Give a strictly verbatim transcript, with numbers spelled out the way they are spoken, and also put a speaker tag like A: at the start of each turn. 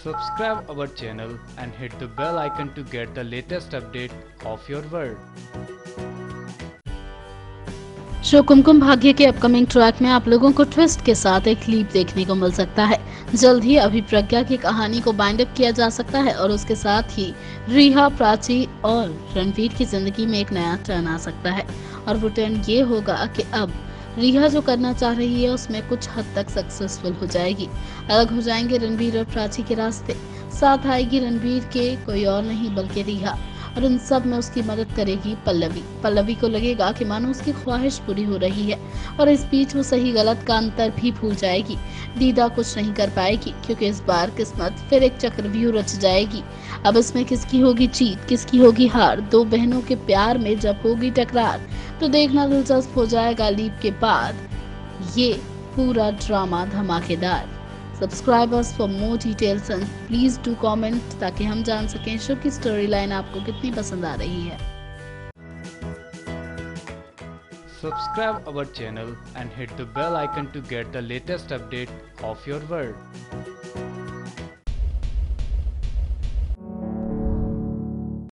A: Subscribe our channel and hit the bell icon to get the latest update of your world.
B: Show Kumkum Bhagya के upcoming track में आप लोगों को twist के साथ एक लीप देखने को मिल सकता है। जल्द ही अभी प्रज्ञा की कहानी को बाइंड अप किया जा सकता है और उसके साथ ही रिहा, प्राची और रणवीर की जिंदगी में एक नया टर्न आ सकता है। और वो टर्न ये होगा कि अब रिहा जो करना चाह रही है उसमें कुछ हद तक सक्सेसफुल हो जाएगी। अलग हो जाएंगे रणवीर और प्राची के रास्ते। साथ आएगी रणवीर के कोई और नहीं बल्कि रिहा, और इन सब में उसकी मदद करेगी पल्लवी। पल्लवी को लगेगा कि मानो उसकी ख्वाहिश पूरी हो रही है और इस बीच वो सही गलत का अंतर भी भूल जाएगी। दीदा कुछ नहीं कर पाएगी क्योंकि इस बार किस्मत फिर एक चक्रव्यूह रच जाएगी। अब इसमें किसकी होगी जीत, किसकी होगी हार, दो बहनों के प्यार में जब होगी टकरार, तो देखना दिलचस्प हो जाएगा लीप के बाद ये पूरा ड्रामा धमाकेदार। Subscribe us for more details and please do comment ताकि हम जान सकें शो की स्टोरी लाइन आपको कितनी पसंद आ रही है।
A: Subscribe our channel and hit the bell icon to get the latest update of your world.